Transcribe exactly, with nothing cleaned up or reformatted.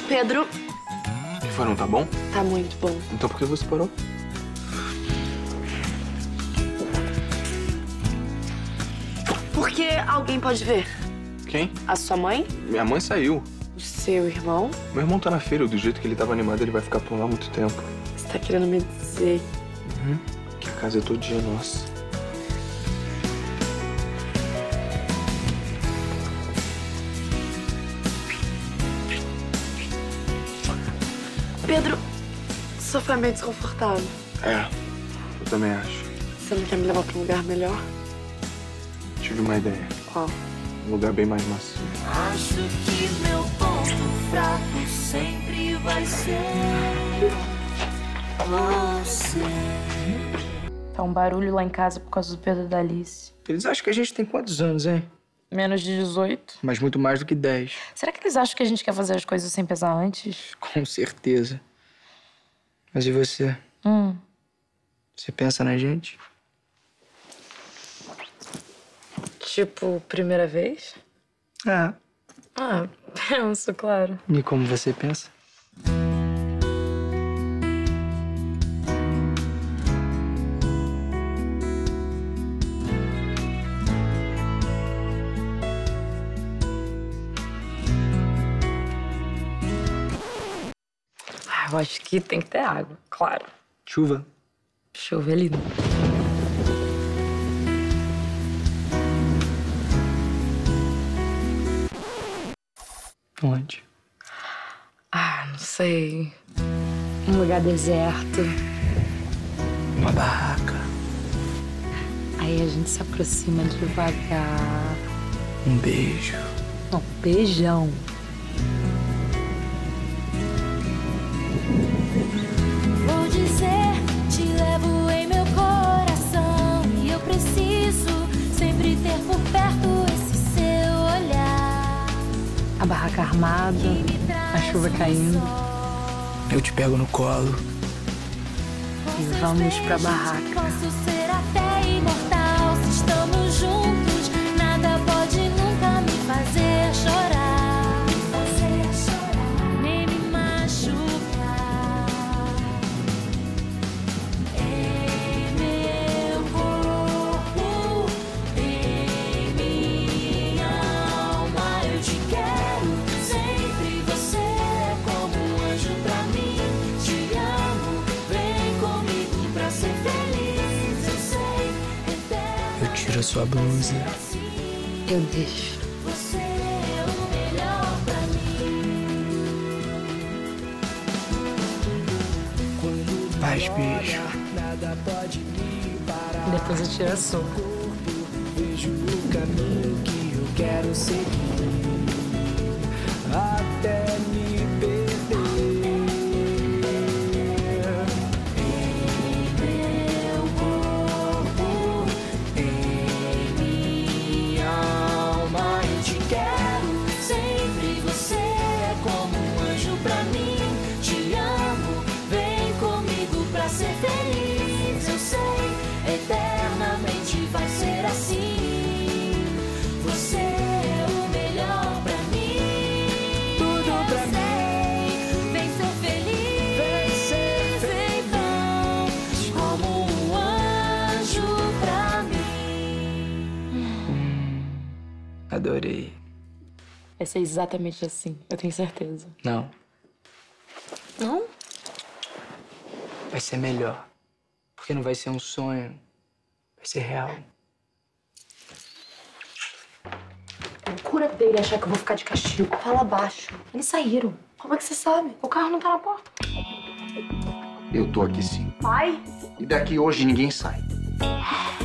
Pedro. O que foi, não tá bom? Tá muito bom. Então por que você parou? Porque alguém pode ver. Quem? A sua mãe? Minha mãe saiu. O seu irmão? Meu irmão tá na feira, do jeito que ele tava animado, ele vai ficar por lá muito tempo. Você tá querendo me dizer? Uhum. Que a casa é todinha nossa. Pedro, sua foi meio desconfortável. É, eu também acho. Você não quer me levar pra um lugar melhor? Tive uma ideia. Qual? Um lugar bem mais macio. Acho que meu ponto fraco sempre vai ser você. Tá um barulho lá em casa por causa do Pedro e da Alice. Eles acham que a gente tem quantos anos, hein? Menos de dezoito. Mas muito mais do que dez. Será que eles acham que a gente quer fazer as coisas sem pensar antes? Com certeza. Mas e você? Hum. Você pensa na gente? Tipo, primeira vez? Ah. Ah, penso, claro. E como você pensa? Ah, eu acho que tem que ter água, claro. Chuva. Chuva é lindo. Onde? Ah, não sei. Um lugar deserto. Uma barraca. Aí a gente se aproxima devagar. Um beijo. Não, beijão. Vou dizer, te levo em meu coração. E eu preciso sempre ter por perto esse seu olhar. A barraca armada, a chuva caindo. Eu te pego no colo. E vamos pra barraca. Posso ser até imortal se estamos juntos. Nada pode nunca me fazer chorar. Fazer chorar. Nem me machucar. Em meu corpo, em minha alma, eu te quero. Sempre você é como um anjo pra mim. Te amo, vem comigo pra ser feliz. Eu sei, eterno. Eu tiro a sua blusa. Eu deixo. Você é o melhor pra mim. Faz beijo. Depois eu tiro a sua. Vejo o caminho que eu quero seguir até me perder. Em meu corpo, em minha alma, eu te quero. Sempre você é como um anjo pra mim. Te amo, vem comigo pra ser feliz. Eu sei, eternamente vai ser assim. Você é o melhor pra mim. Tudo pra Eu sei, vem ser feliz. Vem ser Vem tão como um anjo pra mim. Adorei. Vai ser exatamente assim, eu tenho certeza. Não. Não? Vai ser melhor. Porque não vai ser um sonho. Vai ser real. Loucura dele achar que eu vou ficar de castigo. Fala baixo. Eles saíram. Como é que você sabe? O carro não tá na porta. Eu tô aqui sim. Pai? E daqui hoje ninguém sai.